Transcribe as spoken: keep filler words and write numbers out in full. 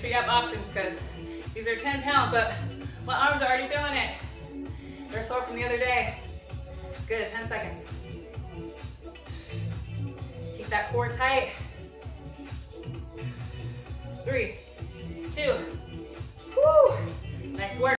sure you have options because these are ten pounds, but my arms are already feeling it. They're sore from the other day. Good, ten seconds. Keep that core tight. Three, two,